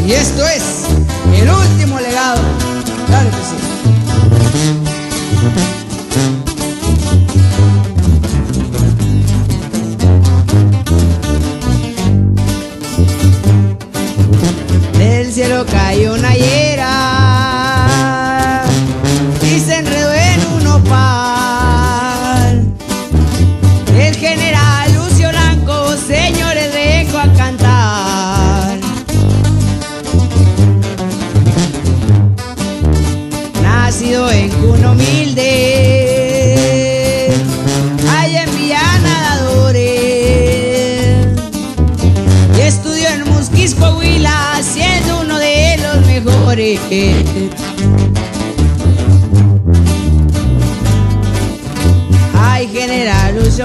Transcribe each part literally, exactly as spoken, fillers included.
Y esto es el último legado. Claro que sí. Del cielo cayó una hiera y se enredó en un nopal. El general Lucio Blanco, señores, vengo a cantar. Nacido en cuna humilde, allá en Villa Nadadores, y estudió en Musquis, Coahuila, siendo uno de los mejores. Ay, general Lucio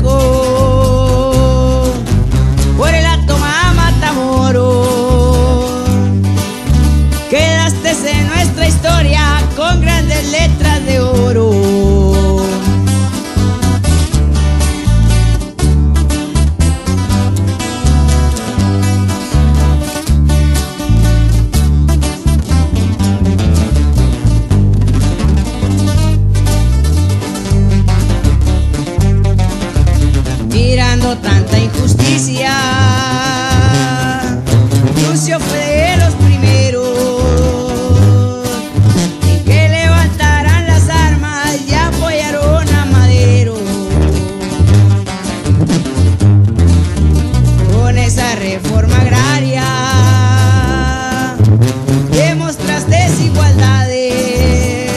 Blanco, por el toma Matamoros, quedaste en nuestra historia con grandes letras de oro. Mirando tanta injusticia, Lucio fue de los primeros en que levantaran las armas y apoyaron a Madero. Con esa reforma agraria demostraste desigualdades,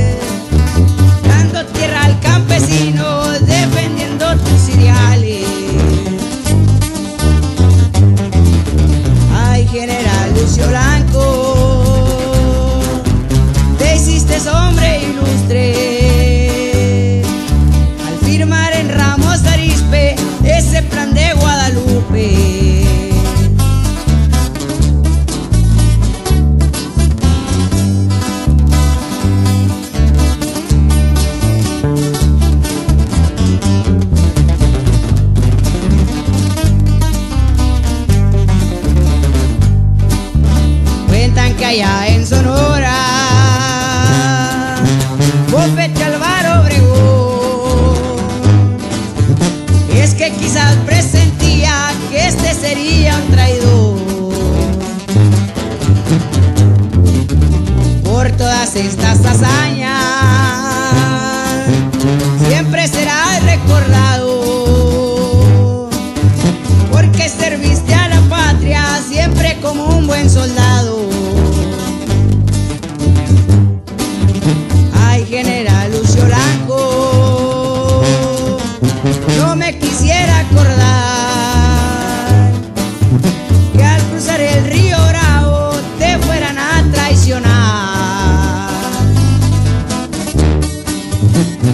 dando tierra al campesino, defendiendo tus ideales. Ay, general Lucio Blanco, te hiciste hombre ilustre al firmar en Ramos Arizpe ese plan de Guadalupe. Cuentan que allá en Sonora Bofete Álvaro Obregón, es que quizás presentía que este sería un traidor. Por todas estas hazañas siempre será recordado, porque serviste a la patria siempre como un buen soldado. Ay, general Lucio Blanco, no me quisiera acordar que al cruzar el río Bravo te fueran a traicionar.